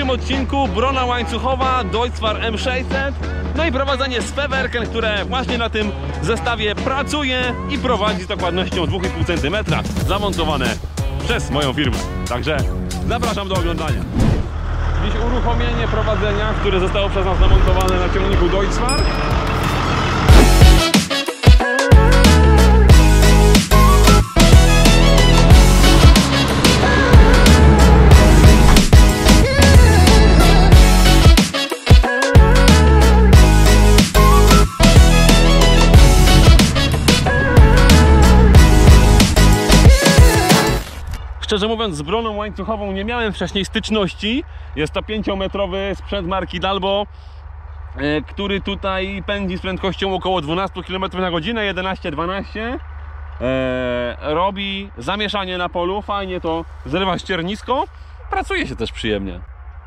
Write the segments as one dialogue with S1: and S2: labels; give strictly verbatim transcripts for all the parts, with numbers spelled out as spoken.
S1: tym odcinku brona łańcuchowa Deutz-Fahr M sześćset, no i prowadzenie z Fewerken, które właśnie na tym zestawie pracuje i prowadzi z dokładnością dwa i pół centymetra, zamontowane przez moją firmę. Także zapraszam do oglądania. Dziś uruchomienie prowadzenia, które zostało przez nas zamontowane na ciągniku Deutz-Fahr. Szczerze mówiąc, z broną łańcuchową nie miałem wcześniej styczności. Jest to pięciometrowy sprzęt marki Dalbo, który tutaj pędzi z prędkością około dwanaście kilometrów na godzinę, jedenaście dwanaście. Robi zamieszanie na polu, fajnie to zrywa ściernisko. Pracuje się też przyjemnie.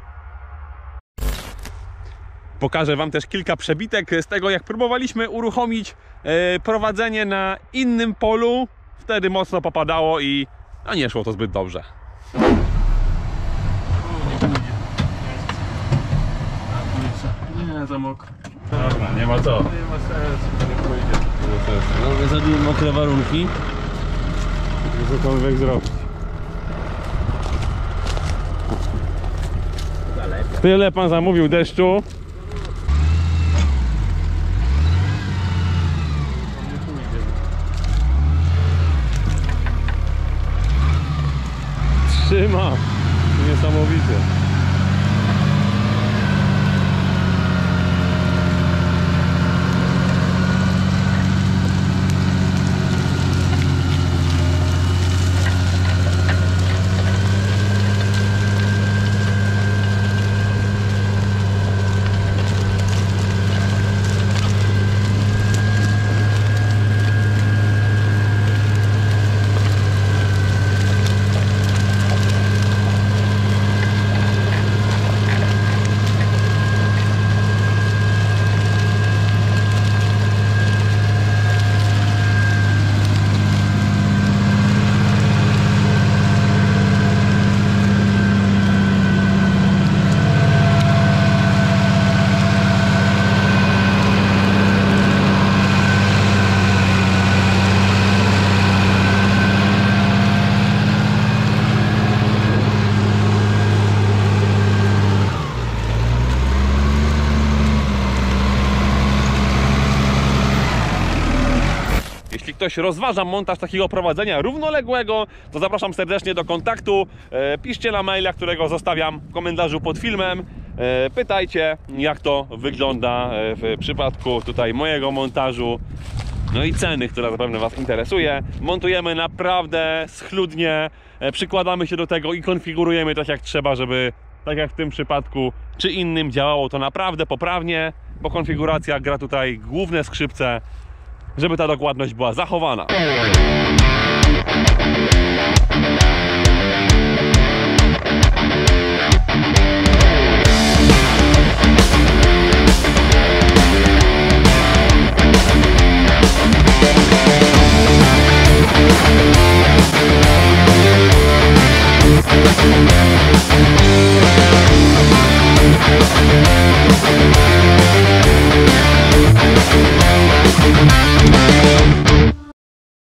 S1: Pokażę Wam też kilka przebitek z tego, jak próbowaliśmy uruchomić prowadzenie na innym polu. Wtedy mocno popadało i a nie szło to zbyt dobrze.
S2: Nie, za mokro.
S1: Dobra, nie ma co.
S2: Nie ma sensu, to nie pójdzie.
S1: No, za dwie mokre warunki.
S2: Cokolwiek zrobić.
S1: Tyle pan zamówił deszczu. Trzyma. Niesamowicie. Jeśli ktoś rozważa montaż takiego prowadzenia równoległego, to zapraszam serdecznie do kontaktu. E, piszcie na maila, którego zostawiam w komentarzu pod filmem. E, pytajcie, jak to wygląda w przypadku tutaj mojego montażu. No i ceny, która zapewne Was interesuje. Montujemy naprawdę schludnie, e, przykładamy się do tego i konfigurujemy tak jak trzeba, żeby tak jak w tym przypadku czy innym działało to naprawdę poprawnie, bo konfiguracja gra tutaj główne skrzypce, żeby ta dokładność była zachowana.